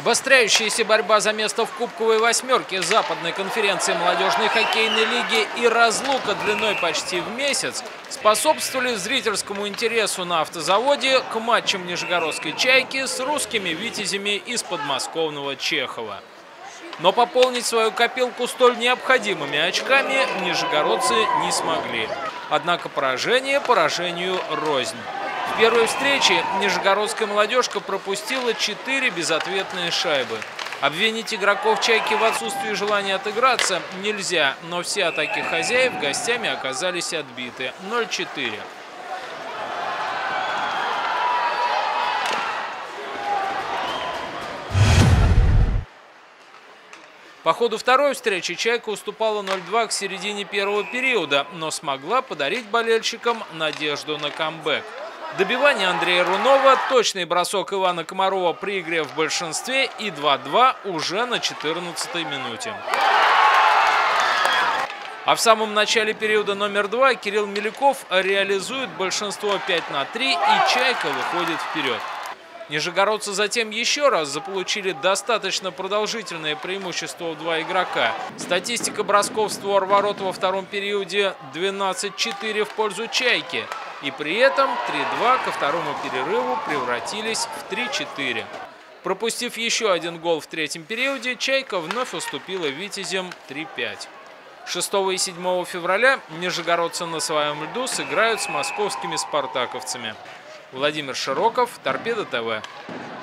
Обостряющаяся борьба за место в кубковой восьмерке Западной конференции молодежной хоккейной лиги и разлука длиной почти в месяц способствовали зрительскому интересу на автозаводе к матчам нижегородской «Чайки» с русскими витязями из подмосковного Чехова. Но пополнить свою копилку столь необходимыми очками нижегородцы не смогли. Однако поражение поражению рознь. В первой встрече нижегородская молодежка пропустила 4 безответные шайбы. Обвинить игроков «Чайки» в отсутствии желания отыграться нельзя, но все атаки хозяев гостями оказались отбиты. 0-4. По ходу второй встречи «Чайка» уступала 0-2 к середине первого периода, но смогла подарить болельщикам надежду на камбэк. Добивание Андрея Рунова, точный бросок Ивана Комарова при игре в большинстве и 2-2 уже на 14-й минуте. А в самом начале периода номер 2 Кирилл Меляков реализует большинство 5-3 и «Чайка» выходит вперед. Нижегородцы затем еще раз заполучили достаточно продолжительное преимущество в 2 игрока. Статистика бросков в створ ворот во втором периоде 12-4 в пользу «Чайки». И при этом 3-2 ко второму перерыву превратились в 3-4. Пропустив еще один гол в третьем периоде, «Чайка» вновь уступила витязям 3-5. 6 и 7 февраля нижегородцы на своем льду сыграют с московскими спартаковцами. Владимир Широков, Торпедо ТВ.